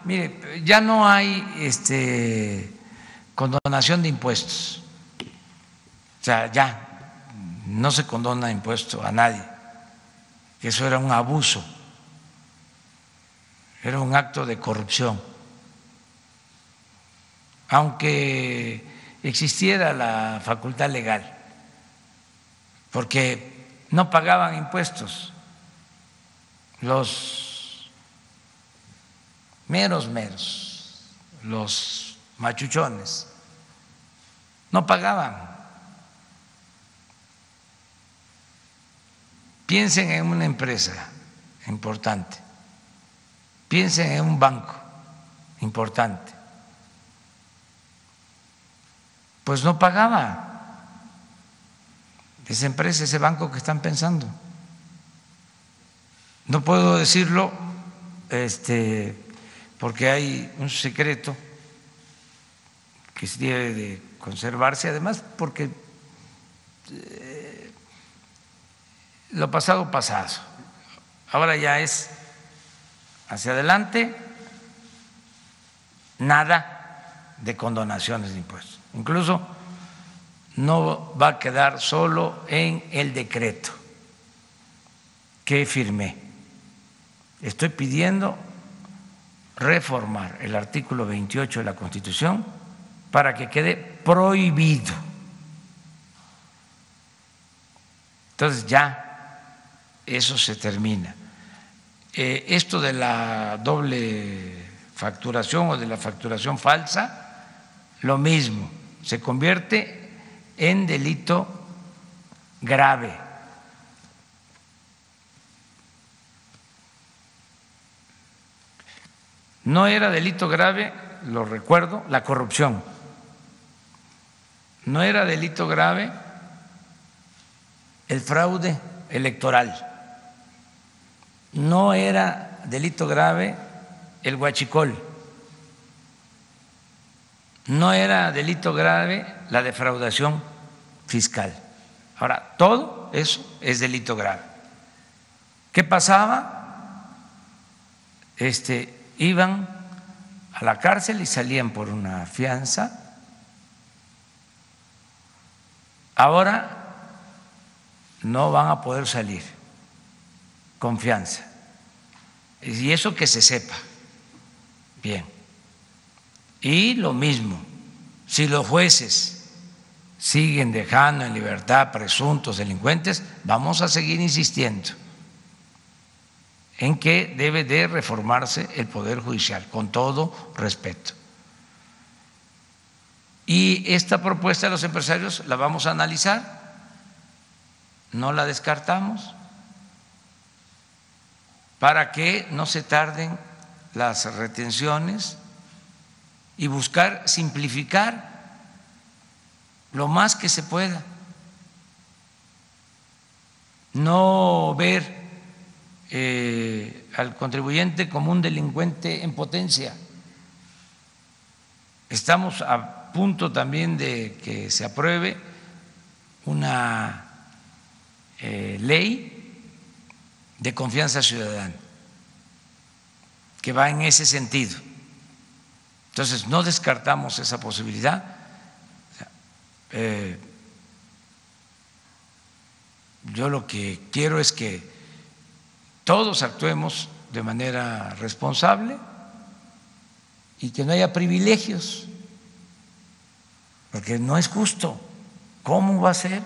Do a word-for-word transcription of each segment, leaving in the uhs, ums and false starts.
mire, ya no hay este, condonación de impuestos. O sea, ya no se condona impuesto a nadie, que eso era un abuso, era un acto de corrupción. Aunque existiera la facultad legal, porque no pagaban impuestos los meros meros, los machuchones, no pagaban. Piensen en una empresa importante, piensen en un banco importante, pues no pagaba esa empresa, ese banco que están pensando. No puedo decirlo este, porque hay un secreto que se debe de conservarse, además porque eh, lo pasado pasado, ahora ya es hacia adelante, nada de condonaciones de impuestos. Incluso no va a quedar solo en el decreto que firmé. Estoy pidiendo reformar el artículo veintiocho de la Constitución para que quede prohibido. Entonces ya eso se termina. Eh, esto de la doble facturación o de la facturación falsa, lo mismo, se convierte en delito grave. No era delito grave, lo recuerdo, la corrupción. No era delito grave el fraude electoral. No era delito grave el huachicol. No era delito grave la defraudación fiscal. Ahora, todo eso es delito grave. ¿Qué pasaba? Este iban a la cárcel y salían por una fianza. Ahora no van a poder salir con fianza. Y eso que se sepa bien. Y lo mismo, si los jueces siguen dejando en libertad presuntos delincuentes, vamos a seguir insistiendo en que debe de reformarse el Poder Judicial, con todo respeto. Y esta propuesta de los empresarios la vamos a analizar, no la descartamos, para que no se tarden las retenciones y buscar simplificar lo más que se pueda. No ver Eh, al contribuyente como un delincuente en potencia. Estamos a punto también de que se apruebe una eh, ley de confianza ciudadana que va en ese sentido. Entonces, no descartamos esa posibilidad. Eh, yo lo que quiero es que todos actuemos de manera responsable y que no haya privilegios, porque no es justo. ¿Cómo va a ser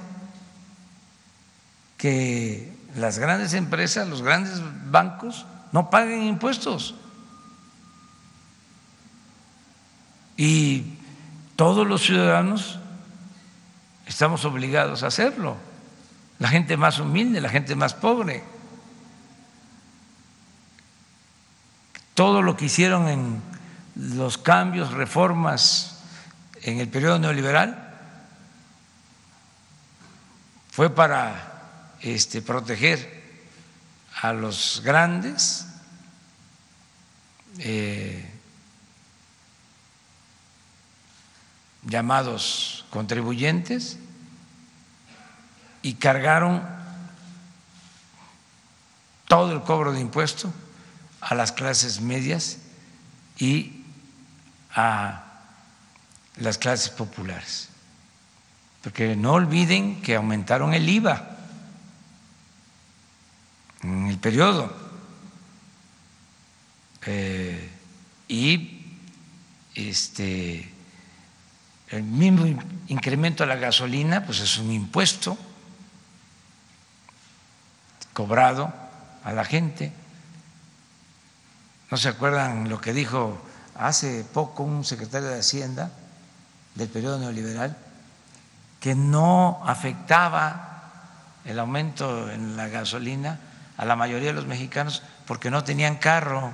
que las grandes empresas, los grandes bancos no paguen impuestos y todos los ciudadanos estamos obligados a hacerlo? La gente más humilde, la gente más pobre. Todo lo que hicieron en los cambios, reformas en el periodo neoliberal fue para este, proteger a los grandes eh, llamados contribuyentes y cargaron todo el cobro de impuestos a las clases medias y a las clases populares. Porque no olviden que aumentaron el I V A en el periodo eh, y este el mismo incremento a la gasolina pues es un impuesto cobrado a la gente. ¿No se acuerdan lo que dijo hace poco un secretario de Hacienda del periodo neoliberal? Que no afectaba el aumento en la gasolina a la mayoría de los mexicanos porque no tenían carro.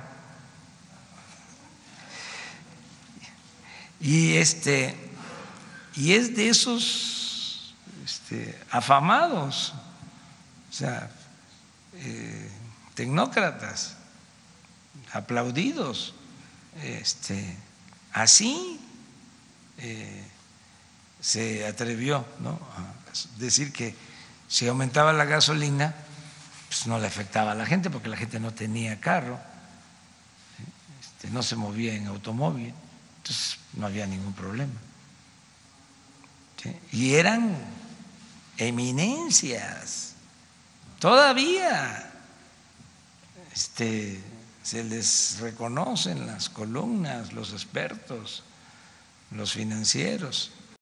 Y este y es de esos este, afamados, o sea, eh, tecnócratas, aplaudidos, este, así eh, se atrevió, ¿no?, a decir que si aumentaba la gasolina, pues no le afectaba a la gente porque la gente no tenía carro, este, no se movía en automóvil, entonces no había ningún problema. ¿Sí? Y eran eminencias, todavía este, se les reconocen las columnas, los expertos, los financieros.